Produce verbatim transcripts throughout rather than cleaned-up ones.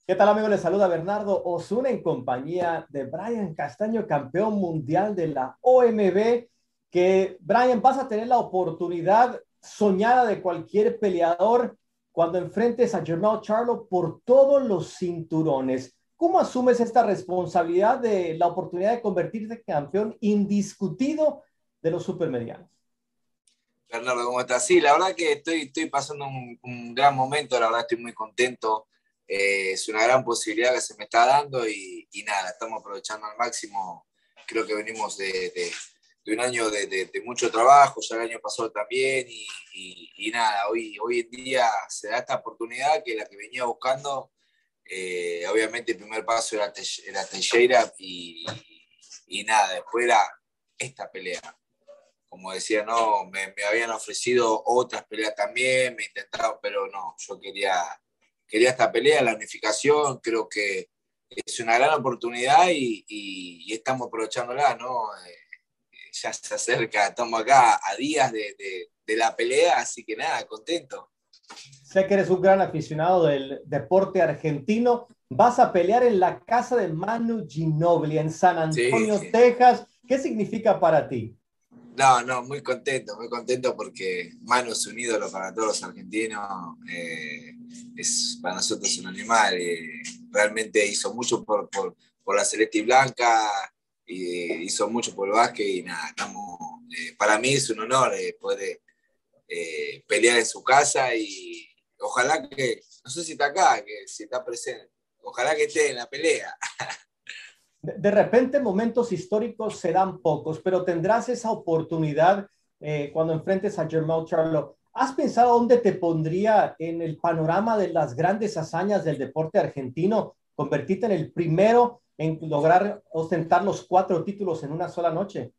¿Qué tal, amigo? Les saluda Bernardo Osuna en compañía de Brian Castaño, campeón mundial de la O M B. Que, Brian, vas a tener la oportunidad soñada de cualquier peleador cuando enfrentes a Jermell Charlo por todos los cinturones. ¿Cómo asumes esta responsabilidad de la oportunidad de convertirte en campeón indiscutido de los supermedianos? Bernardo, ¿cómo estás? Sí, la verdad que estoy, estoy pasando un, un gran momento, la verdad estoy muy contento. Eh, es una gran posibilidad que se me está dando y, y nada, estamos aprovechando al máximo. Creo que venimos de, de, de un año de, de, de mucho trabajo, ya el año pasado también, y, y, y nada, hoy, hoy en día se da esta oportunidad que la que venía buscando. Eh, obviamente el primer paso era, era Teixeira y, y nada, después era esta pelea. Como decía, no, me, me habían ofrecido otras peleas también, me intentaron, pero no, yo quería, quería esta pelea, la unificación. Creo que es una gran oportunidad y, y, y estamos aprovechándola, ¿no? Eh, ya se acerca, estamos acá a días de, de, de la pelea, así que nada, contento. Sé que eres un gran aficionado del deporte argentino. Vas a pelear en la casa de Manu Ginóbili en San Sí, Antonio, Texas. ¿Qué significa para ti? no, no, muy contento, muy contento porque Manu es un ídolo para todos los argentinos. Eh, es para nosotros un animal. Eh, realmente hizo mucho por, por, por la Celeste y Blanca, y, eh, hizo mucho por el básquet y nada, estamos, eh, para mí es un honor eh, poder eh, pelear en su casa y ojalá que, no sé si está acá, que si está presente, ojalá que esté en la pelea. De, de repente, momentos históricos serán pocos, pero tendrás esa oportunidad eh, cuando enfrentes a Jermell Charlo. ¿Has pensado dónde te pondría en el panorama de las grandes hazañas del deporte argentino? Convertirte en el primero en lograr ostentar los cuatro títulos en una sola noche.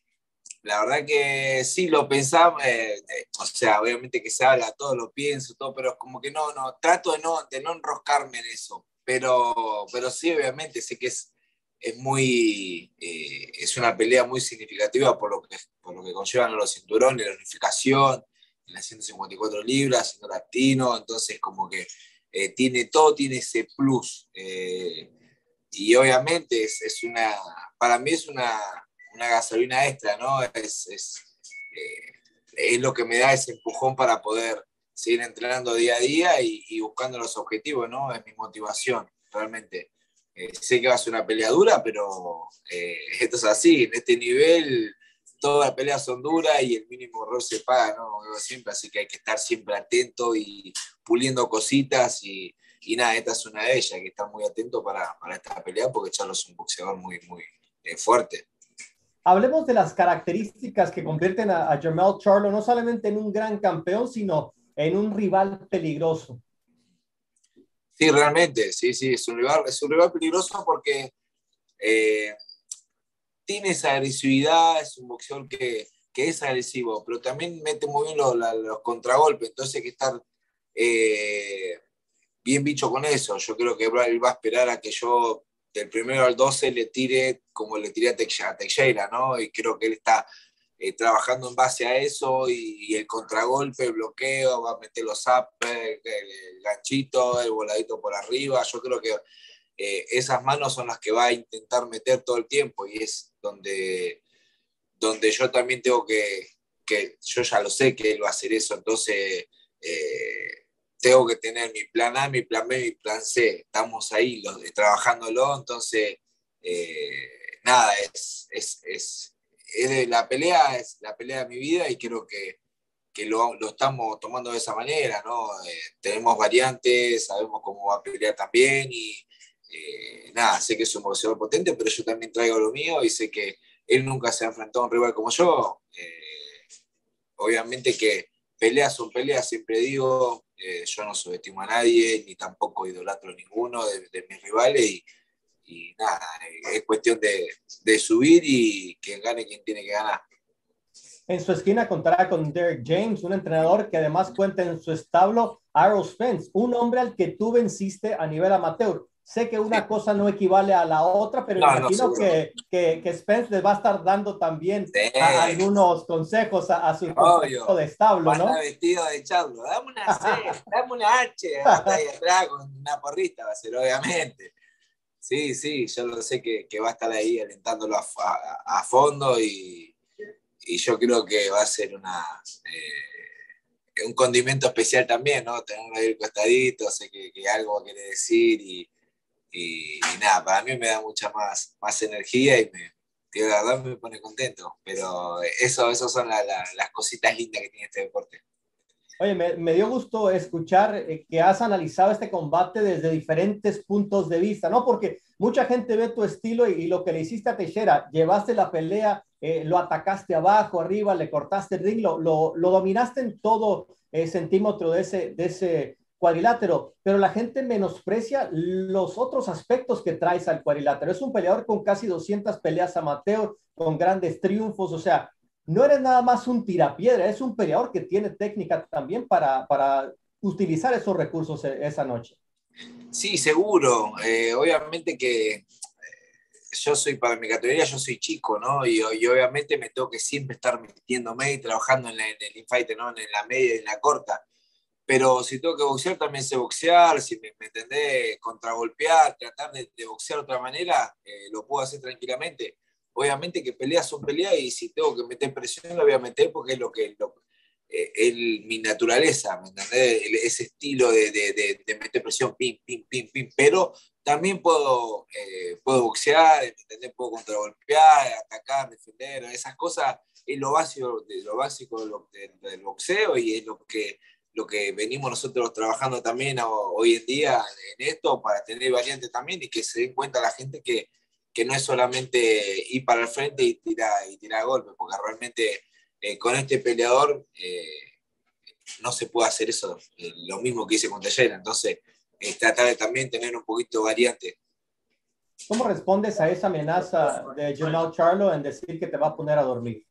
La verdad que sí lo pensaba, eh, eh, o sea, obviamente que se habla, todo lo pienso, todo, pero como que no, no, trato de no, de no enroscarme en eso, pero, pero sí, obviamente sé que es, es muy, eh, es una pelea muy significativa por lo que, por lo que conllevan los cinturones, la unificación, en las ciento cincuenta y cuatro libras, siendo latino, entonces como que eh, tiene todo, tiene ese plus, eh, y obviamente es, es una, para mí es una una gasolina extra, ¿no? Es, es, eh, es lo que me da ese empujón para poder seguir entrenando día a día y, y buscando los objetivos, ¿no? Es mi motivación, realmente. Eh, sé que va a ser una pelea dura, pero eh, esto es así, en este nivel todas las peleas son duras y el mínimo error se paga, ¿no? Siempre, así que hay que estar siempre atento y puliendo cositas y, y nada, esta es una de ellas, que estar muy atento para, para esta pelea porque Charlo es un boxeador muy, muy eh, fuerte. Hablemos de las características que convierten a, a Jermell Charlo no solamente en un gran campeón, sino en un rival peligroso. Sí, realmente, sí, sí, es un rival, es un rival peligroso porque eh, tiene esa agresividad, es un boxeador que, que es agresivo, pero también mete muy bien los, los contragolpes, entonces hay que estar eh, bien bicho con eso. Yo creo que él va a esperar a que yo del primero al doce le tire como le tiré a Teixeira, ¿no? Y creo que él está eh, trabajando en base a eso y, y el contragolpe, el bloqueo, va a meter los uppers, el, el ganchito, el voladito por arriba. Yo creo que eh, esas manos son las que va a intentar meter todo el tiempo y es donde, donde yo también tengo que, que, yo ya lo sé que él va a hacer eso, entonces eh, tengo que tener mi plan A, mi plan B, mi plan C, estamos ahí los, trabajándolo, entonces eh, nada, es, es, es, es de, la pelea es la pelea de mi vida y creo que, que lo, lo estamos tomando de esa manera, ¿no? Eh, tenemos variantes, sabemos cómo va a pelear también y eh, nada, sé que es un boxeador potente, pero yo también traigo lo mío y sé que él nunca se ha enfrentado a un rival como yo. Eh, obviamente que peleas son peleas, siempre digo, eh, yo no subestimo a nadie, ni tampoco idolatro a ninguno de, de mis rivales y, y nada, eh, es cuestión de, de subir y que gane quien tiene que ganar. En su esquina contará con Derek James, un entrenador que además cuenta en su establo a Errol Spence, un hombre al que tú venciste a nivel amateur. Sé que una cosa no equivale a la otra, pero No, no, imagino seguro. que, que, que Spence les va a estar dando también a, Sí, algunos consejos a, a su compañero obvio. de establo, Va a estar ¿no? vestido de charlo. Dame una C, dame una H. Va a estar ahí atrás con una porrista, va a ser, obviamente. Sí, sí, yo lo sé que, que va a estar ahí alentándolo a, a, a fondo y, y yo creo que va a ser una, eh, un condimento especial también, ¿no? Tenerlo ahí al costadito, sé que, que algo quiere decir y, y, y nada, para mí me da mucha más, más energía y me, tío, la verdad me pone contento, pero eso, eso son la, la, las cositas lindas que tiene este deporte. Oye, me, me dio gusto escuchar eh, que has analizado este combate desde diferentes puntos de vista, ¿no? Porque mucha gente ve tu estilo y, y lo que le hiciste a Teixeira, llevaste la pelea, eh, lo atacaste abajo, arriba, le cortaste el ring, lo, lo, lo dominaste en todo eh, centímetro de ese, de ese cuadrilátero, pero la gente menosprecia los otros aspectos que traes al cuadrilátero. Es un peleador con casi doscientas peleas amateur, con grandes triunfos, o sea, no eres nada más un tirapiedra, es un peleador que tiene técnica también para, para utilizar esos recursos esa noche. Sí, seguro. Eh, obviamente que yo soy, para mi categoría, yo soy chico, ¿no? Y, y obviamente me tengo que siempre estar metiéndome y trabajando en, la, en el infight, ¿no? En la media y en la corta. Pero si tengo que boxear, también sé boxear, si me, me entendés, contragolpear, tratar de, de boxear de otra manera, eh, lo puedo hacer tranquilamente. Obviamente que peleas son peleas y si tengo que meter presión, lo voy a meter porque es lo que lo, eh, el, mi naturaleza, ¿me entendés? El, ese estilo de, de, de, de meter presión, pim, pim, pim, pim, pero también puedo, eh, puedo boxear, ¿me entendés? Puedo contragolpear, atacar, defender, esas cosas es lo básico, de, lo básico del, del boxeo y es lo que lo que venimos nosotros trabajando también hoy en día en esto para tener variantes también y que se den cuenta la gente que, que no es solamente ir para el frente y tirar, y tirar golpes, porque realmente eh, con este peleador eh, no se puede hacer eso, eh, lo mismo que hice con Teixeira, entonces eh, tratar de también tener un poquito de variante. ¿Cómo respondes a esa amenaza de Jermell Charlo en decir que te va a poner a dormir?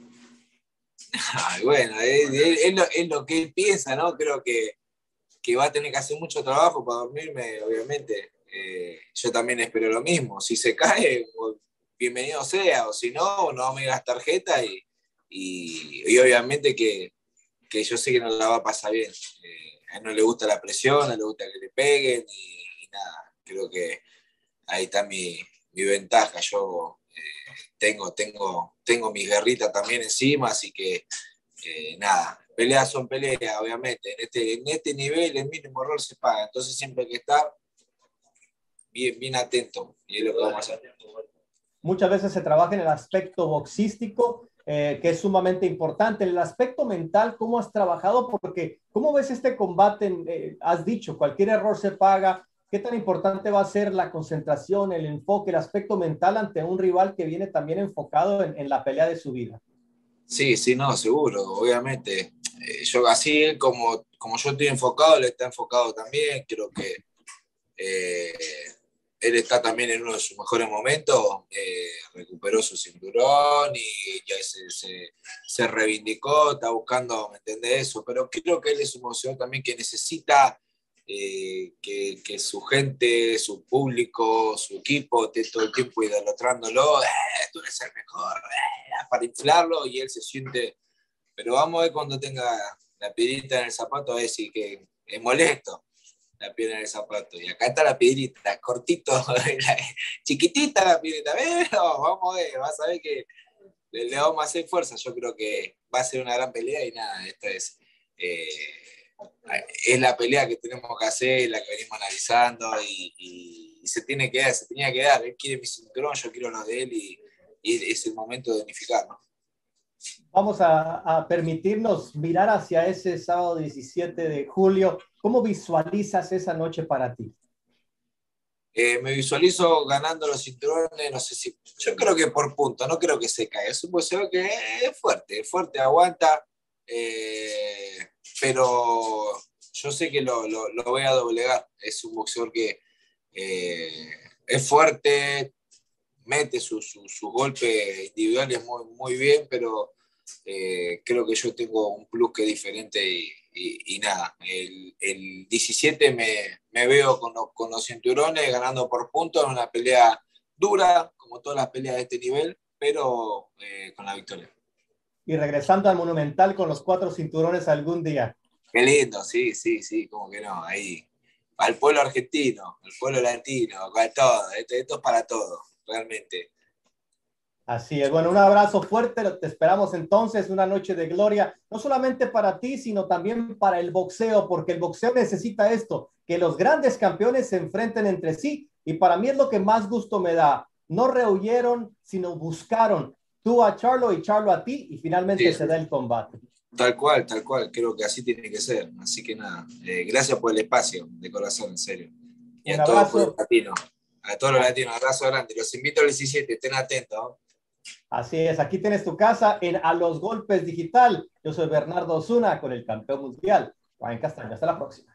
Ay, bueno, es, es, es, lo, es, lo, que él piensa, ¿no? Creo que, que va a tener que hacer mucho trabajo para dormirme, obviamente. Eh, yo también espero lo mismo. Si se cae, bienvenido sea, o si no, no vamos a ir a las tarjetas y, y, y obviamente que, que, yo sé que no la va a pasar bien. Eh, a él no le gusta la presión, no le gusta que le peguen y, y nada. Creo que ahí está mi, mi ventaja. Yo eh, tengo, tengo, tengo mis guerritas también encima, así que eh, nada, peleas son peleas, obviamente. En este, en este nivel el mínimo error se paga, entonces siempre hay que estar bien, bien atento y es lo que vamos a hacer. Muchas veces se trabaja en el aspecto boxístico, eh, que es sumamente importante. En el aspecto mental, ¿cómo has trabajado? Porque, ¿cómo ves este combate? Eh, has dicho, cualquier error se paga. ¿Qué tan importante va a ser la concentración, el enfoque, el aspecto mental ante un rival que viene también enfocado en, en la pelea de su vida? Sí, sí, no, seguro, obviamente. Eh, yo así como, como yo estoy enfocado, él está enfocado también. Creo que eh, él está también en uno de sus mejores momentos. Eh, recuperó su cinturón y ya se, se, se reivindicó, está buscando, ¿me entendés eso? Pero creo que él es un boxeador también que necesita eh, que, que su gente, su público, su equipo esté todo el tiempo idolatrándolo. Eh, tú eres el mejor, eh, para inflarlo y él se siente. Pero vamos a ver cuando tenga la piedrita en el zapato, a ver si que es molesto la piedra en el zapato. Y acá está la piedrita, cortito, chiquitita la piedrita. Pero vamos a ver, vas a ver que le, le vamos a hacer fuerza. Yo creo que va a ser una gran pelea y nada, esta es, eh, es la pelea que tenemos que hacer, la que venimos analizando y, y, y se tiene que dar, se tenía que dar. Él quiere mi cinturón, yo quiero los de él y, y es el momento de unificarnos. Vamos a, a permitirnos mirar hacia ese sábado diecisiete de julio. ¿Cómo visualizas esa noche para ti? Eh, me visualizo ganando los cinturones, no sé si, yo creo que por punto, no creo que se caiga. Es un boxeo que es fuerte, es fuerte, aguanta, eh, pero yo sé que lo, lo, lo, voy a doblegar. Es un boxeador que eh, es fuerte, mete sus su, su golpes individuales muy, muy bien, pero eh, creo que yo tengo un plus que es diferente y, y, y nada, el, el diecisiete me, me veo con los, con los cinturones ganando por puntos en una pelea dura, como todas las peleas de este nivel, pero eh, con la victoria. Y regresando al Monumental con los cuatro cinturones algún día. Qué lindo, sí, sí, sí, como que no, ahí. Al pueblo argentino, al pueblo latino, para todo, esto, esto es para todo, realmente. Así es. Bueno, un abrazo fuerte. Te esperamos entonces una noche de gloria, no solamente para ti, sino también para el boxeo, porque el boxeo necesita esto, que los grandes campeones se enfrenten entre sí. Y para mí es lo que más gusto me da. No rehuyeron, sino buscaron. Tú a Charlo y Charlo a ti, y finalmente Sí, se da el combate. tal cual, tal cual, creo que así tiene que ser. Así que nada, eh, gracias por el espacio, de corazón, en serio. Y Un a todo el pueblo abrazo. latino, a todos los latinos, abrazo grande. Los invito al diecisiete, estén atentos, ¿no? Así es, aquí tienes tu casa en A los Golpes Digital. Yo soy Bernardo Osuna con el campeón mundial, Brian Castaño. Hasta la próxima.